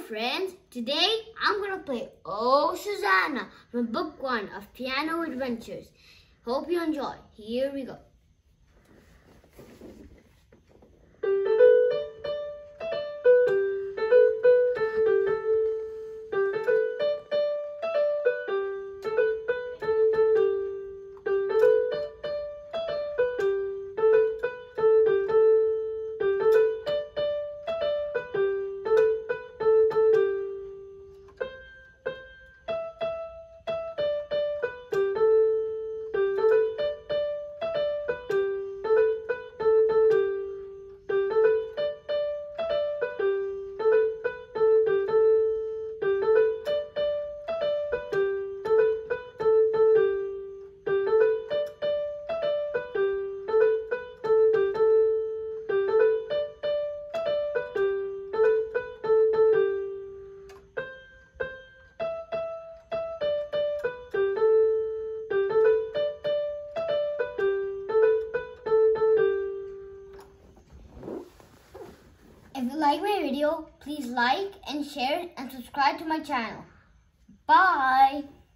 friends, today I'm gonna play Oh Susanna from Book 1 of Piano Adventures. Hope you enjoy. Here we go. If you like my video, please like and share and subscribe to my channel. Bye!